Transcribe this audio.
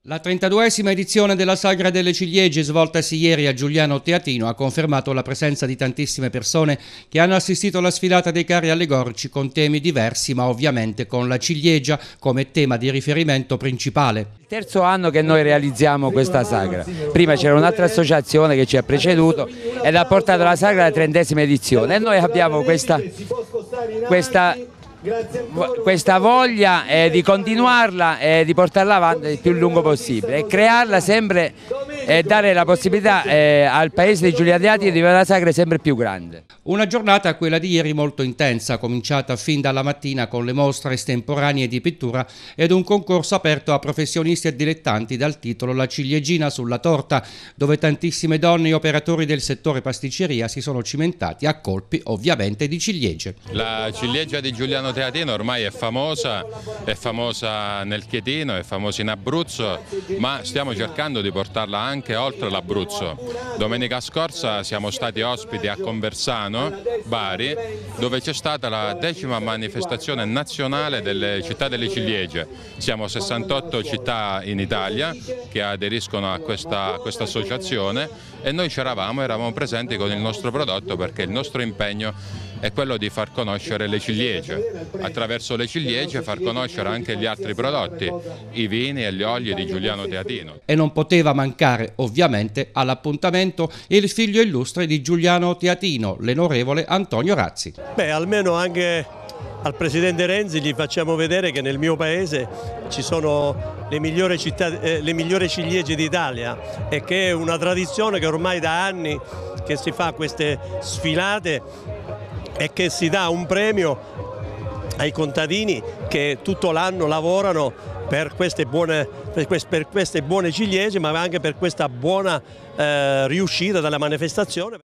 La 32esima edizione della Sagra delle Ciliegie, svoltasi ieri a Giuliano Teatino, ha confermato la presenza di tantissime persone che hanno assistito alla sfilata dei carri allegorici con temi diversi, ma ovviamente con la ciliegia come tema di riferimento principale. Il terzo anno che noi realizziamo questa sagra. Prima c'era un'altra associazione che ci ha preceduto ed ha portato la sagra alla 30esima edizione e noi abbiamo questa voglia di continuarla e di portarla avanti il più lungo possibile e crearla sempre e dare la possibilità al paese di Giuliano Teatino di avere una sagra sempre più grande. Una giornata, quella di ieri, molto intensa, cominciata fin dalla mattina con le mostre estemporanee di pittura ed un concorso aperto a professionisti e dilettanti dal titolo La ciliegina sulla torta, dove tantissime donne e operatori del settore pasticceria si sono cimentati a colpi ovviamente di ciliegie. La ciliegia di Giuliano Teatino ormai è famosa nel Chietino, è famosa in Abruzzo, ma stiamo cercando di portarla anche oltre l'Abruzzo. Domenica scorsa siamo stati ospiti a Conversano, Bari, dove c'è stata la 10ª manifestazione nazionale delle città delle ciliegie. Siamo 68 città in Italia che aderiscono a questa associazione e noi eravamo presenti con il nostro prodotto perché il nostro impegno è quello di far conoscere le ciliegie, attraverso le ciliegie far conoscere anche gli altri prodotti, i vini e gli oli di Giuliano Teatino. E non poteva mancare ovviamente all'appuntamento il figlio illustre di Giuliano Teatino, l'onorevole Antonio Razzi. Almeno anche al presidente Renzi gli facciamo vedere che nel mio paese ci sono le migliori ciliegie d'Italia e che è una tradizione che ormai da anni che si fa queste sfilate e che si dà un premio ai contadini che tutto l'anno lavorano per queste buone ciliegie, ma anche per questa buona riuscita della manifestazione.